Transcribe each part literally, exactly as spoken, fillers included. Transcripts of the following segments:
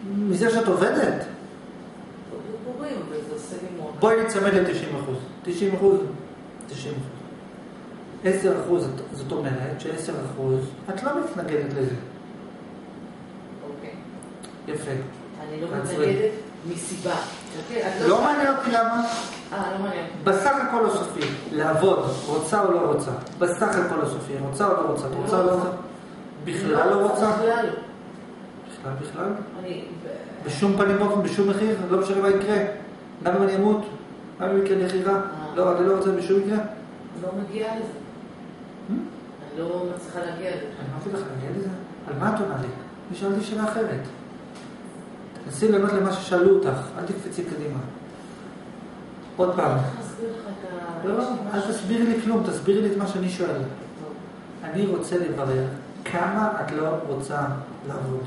מזה שאת עובדת? דיבורים, וזה עושה לי מאוד. בואי נצמד ל-תשעים אחוז. תשעים אחוז? תשעים אחוז. עשר אחוז, זאת אומרת ש-עשר אחוז, את לא מתנגדת לזה. אוקיי. יפה. אני לא מתנגדת מסיבה. לא מעניין אותי למה. אה, לא מעניין. בסך הכל הסופי, לעבוד, רוצה או לא רוצה? בסך הכל הסופי, רוצה או לא רוצה? את רוצה או לא רוצה? בכלל לא רוצה? בכלל לא. בכלל, בכלל? אני... בשום פנים ואופן, בשום מחיר, לא משנה מה יקרה. גם אם אני אמות, גם אם יקרה נחירה. לא, אני לא רוצה בשום מקרה. לא מגיעה לזה. אני לא מצליחה להגיע לזה. אני אמרתי לך, להגיע לזה? על מה את עונה לי? אני שאלתי שאלה אחרת. תנסי לענות למה ששאלו אותך, אל תקפצי קדימה. עוד פעם. אני אסביר לך את ה... לא, אל תסבירי לי כלום, תסבירי לי את מה שאני שואל. אני רוצה לברר כמה את לא רוצה לעבוד.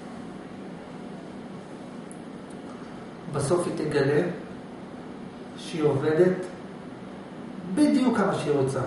בסוף היא תגלה שהיא עובדת בדיוק כמה שהיא רוצה.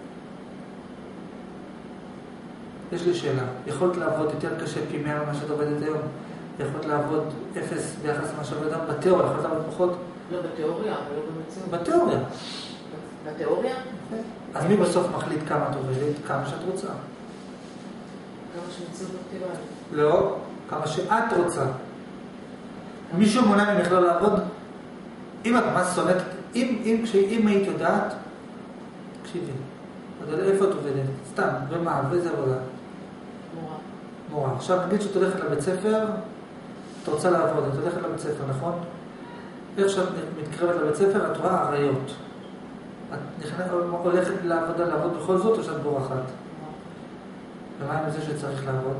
יש לי שאלה, יכולת לעבוד יותר קשה פי מאה ממה שאת עובדת היום? יכולת לעבוד אפס ביחס למה שעובד היום? בתיאוריה, יכולת לעבוד פחות? לא בתיאוריה, אבל לא במציאות. בתיאוריה. בתיאוריה? אז מי בסוף מחליט כמה את עובדת? כמה שאת רוצה. כמה שמציאות לא תיבא. לא, כמה שאת רוצה. מישהו מונע ממך לא לעבוד? אם את ממש שונאת, אם, אם, אם היית יודעת, תקשיבי, את יודעת איפה את עובדת? סתם, ומה, ואיזה עבודה? מורה. מורה. עכשיו נגיד שאת הולכת לבית ספר, את רוצה לעבוד, את הולכת לבית ספר, נכון? איך שאת מתקרבת לבית ספר, את רואה עריות. את נכנס, הולכת לעבודה, לעבוד בכל זאת, או שאת בורחת? ומה עם זה שצריך לעבוד?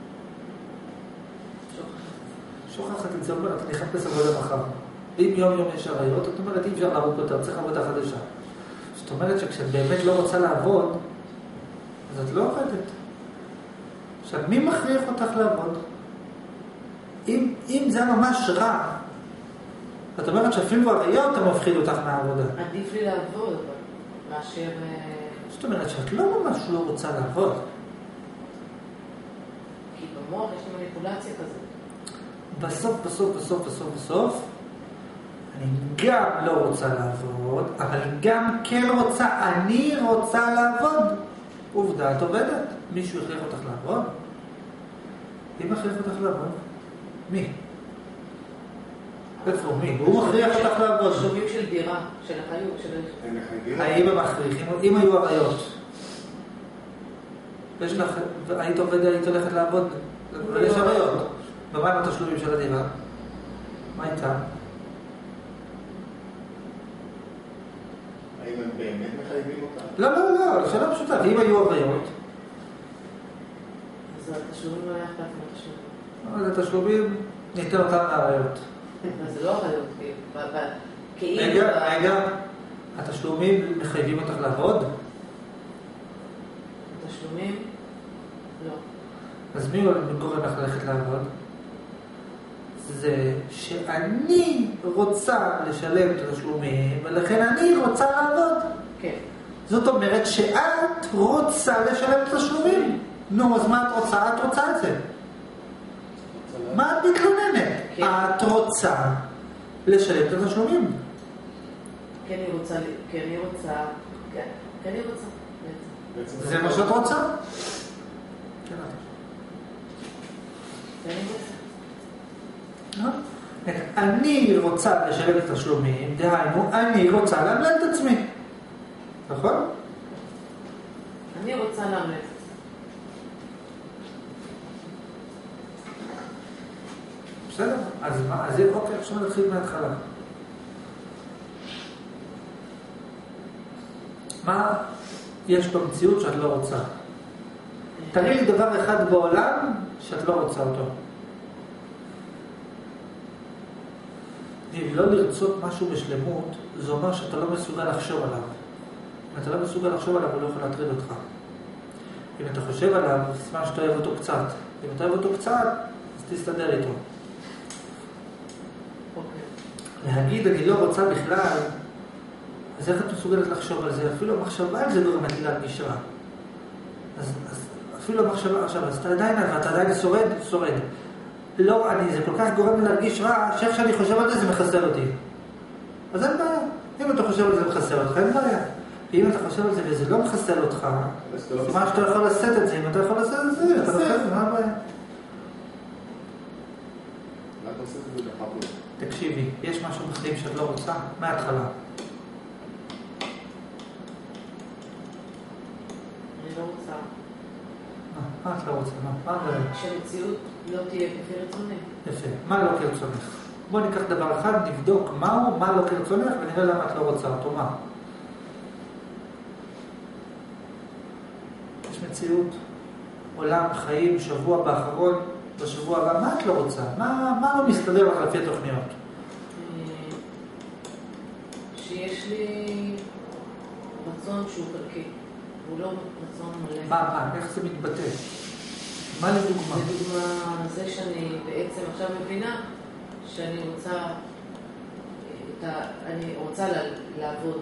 שוכחת את זה, אומרת, אני אחפש עבודה מחר. אם יום יום יש עריות, את אומרת, אי אפשר לעבוד יותר, צריך עבודה חדשה. זאת אומרת שכשאת באמת לא רוצה לעבוד, אז את לא עובדת. עכשיו, מי מכריח אותך לעבוד? אם, אם זה ממש רע, את אומרת שאפילו עריות הם מפחיד אותך מהעבודה. עדיף לי לעבוד, אבל מאשר... זאת אומרת שאת לא ממש לא רוצה לעבוד. כי במוח יש לי מניפולציה כזאת. בסוף, בסוף, בסוף, בסוף, בסוף, אני גם לא רוצה לעבוד, אבל גם כן רוצה, אני רוצה לעבוד. עובדה, את עובדת. מישהו הכריח אותך לעבוד? מי מכריח אותך לעבוד? מי? איפה? מי? הוא מכריח אותך לעבוד. שומים של דירה, של החיות, של... האם הם מכריחים? אם היו עריות. יש לך, היית עובדת, היית הולכת לעבוד, אבל יש עריות. ומה עם התשלומים של הדירה? מה איתם? האם הם באמת מחייבים אותם? לא, לא, לא, שאלה פשוטה. ואם היו עריות? אז התשלומים לא היה אכפת מהתשלומים. אז התשלומים ניתן אותם לעריות. אז זה לא עריות, כאילו... רגע, רגע, התשלומים מחייבים אותך לעבוד? התשלומים? לא. אז מי גורם לך ללכת לעבוד? זה שאני רוצה לשלם את התשלומים, ולכן אני רוצה לעבוד. כן. זאת אומרת שאת רוצה לשלם את התשלומים. נו, אז מה את רוצה? את רוצה את זה. מה את מתלוננת? כן. את רוצה לשלם את התשלומים. כן, אני רוצה, כן, אני רוצה, כן, כן, אני רוצה. זה מה שאת רוצה? כן. כן, אני רוצה. אני רוצה לשלם את התשלומים, דהיינו, אני רוצה לאמלל את עצמי. נכון? אני רוצה לאמלל. בסדר? אז מה? אז אוקיי, עכשיו נתחיל מההתחלה. מה יש במציאות שאת לא רוצה? תראי לי דבר אחד בעולם שאת לא רוצה אותו. אם לא לרצות משהו בשלמות, זה אומר שאתה לא מסוגל לחשוב עליו. אם אתה לא מסוגל לחשוב עליו, הוא לא יכול להטריד אותך. אם אתה חושב עליו, סימן שאתה אוהב אותו קצת. אם אתה אוהב אותו קצת, אז תסתדר איתו. להגיד, אני לא רוצה בכלל, אז איך את מסוגלת לחשוב על זה? אפילו המחשבה על זה גורמת לי להרגיש רע. אז, אז אפילו המחשבה עכשיו, אז אתה עדיין, ואתה עדיין שורד, שורד. לא, אני, זה כל כך גורם לי להרגיש רע, שאיך שאני חושב על זה, זה מחסר אותי. אז אין בעיה. אם אתה חושב על זה, זה מחסר אותך, אין בעיה. ואם אתה חושב על זה וזה לא מחסר אותך, מה שאתה יכול לשאת את זה, אם אתה יכול לשאת את זה, אתה לא חושב, מה הבעיה? תקשיבי, יש משהו בחיים שאת לא רוצה? מההתחלה. אני לא רוצה. מה את לא רוצה? מה הבעיה? שהמציאות לא תהיה כפי רצוני. יפה. מה לא כרצונך? בוא ניקח דבר אחד, נבדוק מהו, מה לא כרצונך, ונראה למה את לא רוצה אותו. מה? יש מציאות, עולם, חיים, שבוע באחרון, בשבוע הבא, מה את לא רוצה? מה, מה לא מסתדר לך לפי התוכניות? שיש לי רצון שהוא חלקי, הוא לא רצון מלא. מה, מה? איך זה מתבטא? מה לדוגמה? לדוגמה, זה שאני בעצם עכשיו מבינה שאני רוצה, את ה... אני רוצה לעבוד.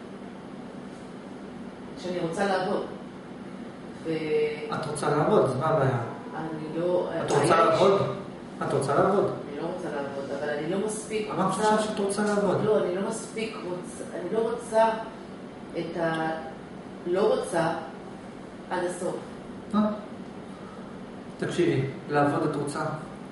שאני רוצה לעבוד. ו... את רוצה לעבוד, אז מה הבעיה? אני לא... את רוצה לעבוד? את רוצה לעבוד? אני לא רוצה לעבוד, אבל אני לא מספיק... אמרת חושב שאת רוצה לעבוד. לא, אני לא מספיק רוצה... אני לא רוצה את ה... לא רוצה עד הסוף. אה? תקשיבי, לעבוד את רוצה?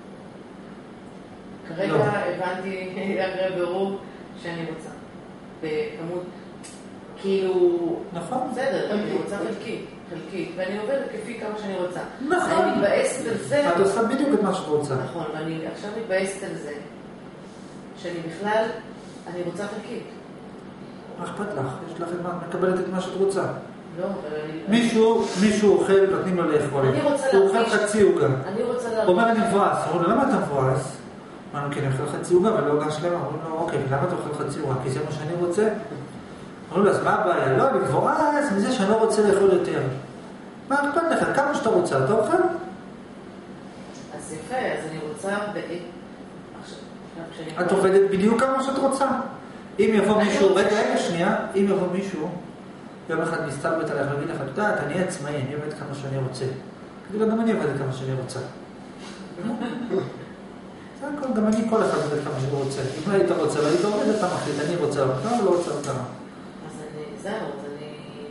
כרגע לא. הבנתי אחרי בירור שאני רוצה. בכמות, כאילו... נכון. בסדר, אני רוצה חלקית, חלקית, ואני עובדת כפי כמה שאני רוצה. נכון. אני מתבאסת על זה... את עושה בדיוק את מה שאת רוצה. נכון, ואני עכשיו מתבאסת על זה, שאני בכלל, אני רוצה חלקית. מה אכפת לך? יש לך את מה, מקבלת את מה שאת רוצה. לא, אבל אני... מישהו, מישהו אוכל, נותנים לו לאכול. אני רוצה הוא אוכל להרגיש... חצי עוגה. אני רוצה להרגיש... הוא אומר, אני מבואס. אומרים לו, למה אתה מבואס? אמרנו, כי אני אוכל חצי עוגה, אבל לא עוגה שלמה. אומרים לו, אוקיי, למה אתה אוכל חצי עוגה? כי זה מה שאני רוצה. אמרו לו, אז מה הבעיה? לא, אני מבואס מזה שאני לא רוצה לאכול יותר. מה אכפת לך? כמה שאתה רוצה, אתה אוכל? אז יפה, אז אני רוצה... את עובדת בדיוק כמה שאת רוצה. אם יבוא מישהו, רגע, רגע, שנייה, אם יבוא מישהו, יום אחד מסתלבט עליך ויגיד לך, אתה יודעת, אני עצמאי, אני עובד כמה שאני רוצה. תגיד לו, גם אני עובד כמה שאני רוצה. זה הכל, גם אני כל אחד עובד כמה שאני רוצה. אם היית רוצה, והיית עובד, אתה מחליט, אני רוצה, אבל לא רוצה אותה. אז אני, זהו, אז אני...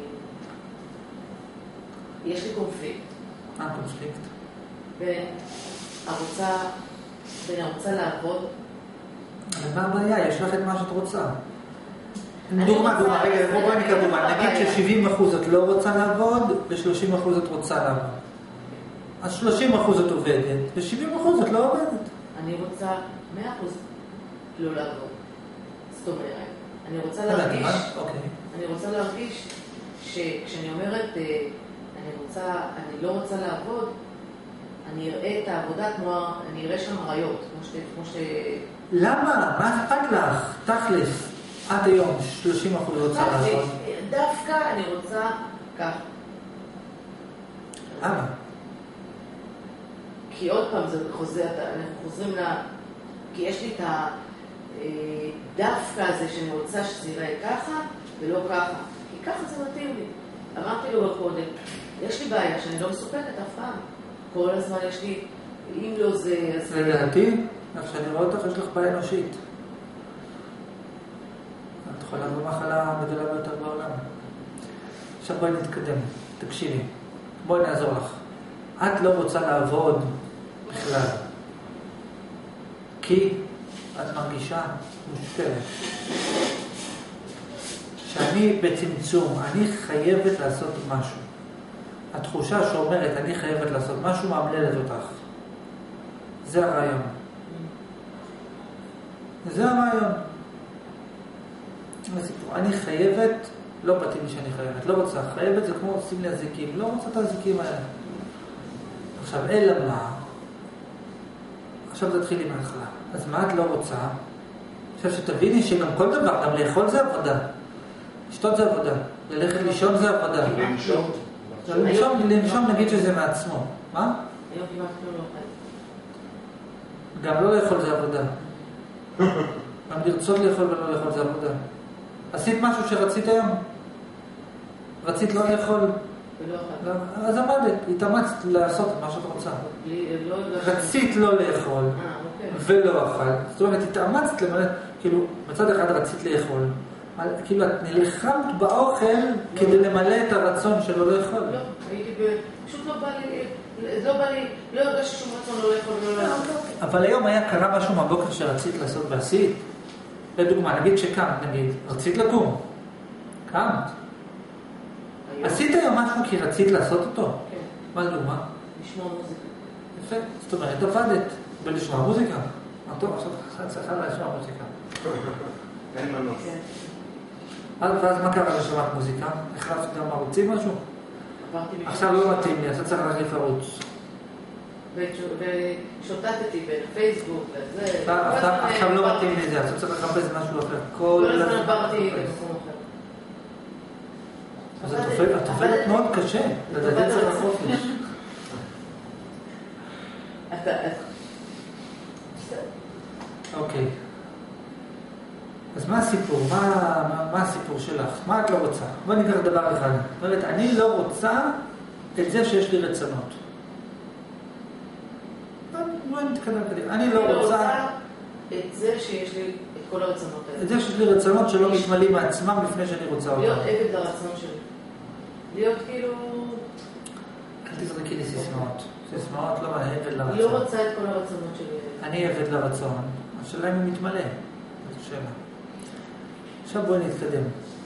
יש לי קונפליקט. מה קונפליקט? בין הרוצה, בין הרוצה לעבוד. אבל מה הבעיה? יש לך את מה שאת רוצה. דוגמה, דוגמה, רגע, בואי נקרא דוגמה. נגיד ש-שבעים אחוז את לא רוצה לעבוד, ו-שלושים אחוז את רוצה לעבוד. אז שלושים אחוז את עובדת, ו-שבעים אחוז את לא עובדת. אני רוצה מאה אחוז לא לעבוד. זאת אומרת, אני רוצה להרגיש, אני רוצה להרגיש שכשאני אומרת, אני רוצה, אני לא רוצה לעבוד, אני אראה את העבודה כמו, אני אראה שם ראיות, כמו ש... למה? מה אכפת לך? תכלס, עד היום שלושים אחוז רוצה לעבוד. דווקא אני רוצה ככה. למה? כי עוד פעם זה חוזר, אנחנו חוזרים ל... כי יש לי את הדווקא הזה שאני רוצה שזה יראה ככה ולא ככה. כי ככה זה מתאים לי. אמרתי לו קודם, יש לי בעיה שאני לא מסופקת אף פעם. כל הזמן יש לי, אם לא זה... אז... לדעתי, איך שאני רואה אותך, יש לך בעיה אנושית. את יכולה במחלה הגדולה ביותר בעולם. עכשיו בואי נתקדם. תקשיבי. בואי נעזור לך. את לא רוצה לעבוד בכלל. כי את מרגישה מושפלת. שאני בצמצום, אני חייבת לעשות משהו. התחושה שאומרת, אני חייבת לעשות משהו, מאמללת אותך. זה הרעיון. זה הרעיון. אני חייבת, לא באתי לי שאני חייבת, לא רוצה. חייבת זה כמו עושים לי הזיקים, לא רוצה את הזיקים האלה. עכשיו, אלא מה? עכשיו תתחיל עם ההתחלה. אז מה את לא רוצה? עכשיו שתביני שגם כל דבר, גם לאכול זה עבודה. לשתות זה עבודה. ללכת לישון זה עבודה. לנשום? לנשום, לנשום נגיד שזה מעצמו. מה? היום כמעט לא אוכל. גם לא לאכול זה עבודה. גם לרצות לאכול ולא לאכול זה עבודה. עשית משהו שרצית היום? רצית לא לאכול? ולא אכלת. אז עמדת, התאמצת לעשות מה שאת רוצה. רצית לא לאכול, ולא אכלת. זאת אומרת, התאמצת למלא, כאילו, מצד אחד רצית לאכול, כאילו את נלחמת באוכל כדי למלא את הרצון שלא לאכול. לא, הייתי פשוט לא בא לי, לא בא לי, לא הרגשתי שום רצון לא לאכול ולא לאכול. אבל היום היה קרה משהו מהבוקר שרצית לעשות ועשית. לדוגמה, נגיד שקמת, נגיד, רצית לקום. קמת. עשית היום משהו כי רצית לעשות אותו? כן. מה לדוגמה? לשמוע מוזיקה. יפה. זאת אומרת, עבדת בלשמוע מוזיקה. מה טוב, עכשיו את צריכה לשמוע מוזיקה. אין מנוס. ואז מה קרה לשמעת מוזיקה? החלפת גם ערוצים משהו? עכשיו לא מתאים לי, עכשיו צריך להחליף ערוץ. ושוטטתי בין פייסבוק וזה. עכשיו לא מתאים לי זה, עכשיו צריך לחפש משהו אחר. כל הזמן עברתי במקום אחר. אז את עובדת מאוד קשה, לדעת צריך לחופש. אוקיי. אז מה הסיפור? מה, מה הסיפור שלך? מה את לא רוצה? בוא ניקח דבר אחד. זאת אומרת, אני לא רוצה את זה שיש לי רצונות. בואי נתקדם קדימה. אני לא רוצה את זה שיש לי את כל הרצונות האלה. את זה שיש לי רצונות שלא מתמלאים מעצמם לפני שאני רוצה אותם. להיות עבד לרצון שלי. להיות כאילו... אל תזרקי לי סיסמאות. סיסמאות לא עבד לרצון. לא רוצה את כל הרצונות שלי. אני עבד לרצון. השאלה אם הוא מתמלא. זו שאלה. עכשיו בואי נתקדם.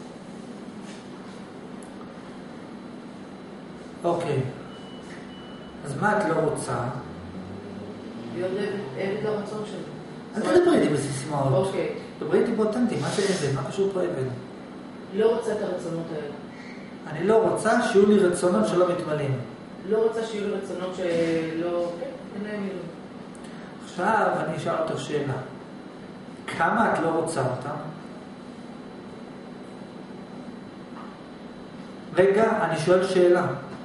אוקיי. אז מה את לא רוצה? להיות עבד לרצון שלי. אל תדברי איתי בסיסמאות. אוקיי. דברי איתי באותנטי, מה זה עבד? מה קשור פה עבד? לא רוצה את הרצונות האלה. אני לא רוצה שיהיו לי רצונות שלא מתמלאים. לא רוצה שיהיו לי רצונות שלא... כן, אין להם מילוי. עכשיו אני אשאל אותך שאלה. כמה את לא רוצה אותם? רגע, אני שואל שאלה.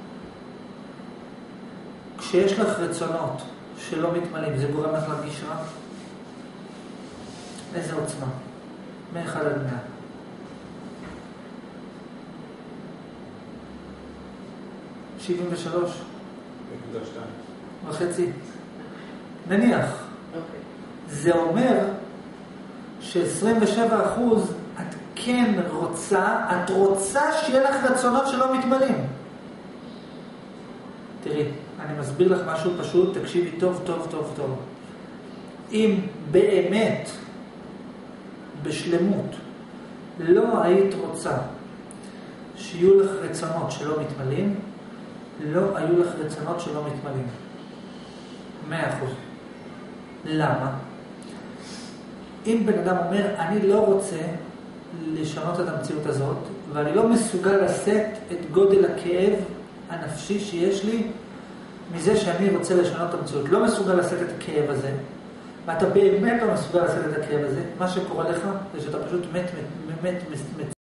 כשיש לך רצונות שלא מתמלאים, זה גורם לך להרגיש רע? איזה עוצמה? מאחד עד מאה. שבעים ושלוש. נקודה שתיים. וחצי. נניח. אוקיי. זה אומר ש-עשרים ושבע אחוז את כן רוצה, את רוצה שיהיה לך רצונות שלא מתמלאים. תראי, אני מסביר לך משהו פשוט, תקשיבי טוב, טוב, טוב, טוב. אם באמת, בשלמות, לא היית רוצה שיהיו לך רצונות שלא מתמלאים, לא היו לך רצונות שלא מתמלאים. מאה אחוז. למה? אם בן אדם אומר, אני לא רוצה לשנות את המציאות הזאת, ואני לא מסוגל לשאת את גודל הכאב הנפשי שיש לי, מזה שאני רוצה לשנות את המציאות. לא מסוגל לשאת את הכאב הזה, ואתה באמת לא מסוגל לשאת את הכאב הזה, מה שקורה לך זה שאתה פשוט מת, מת, מת, מת, מת.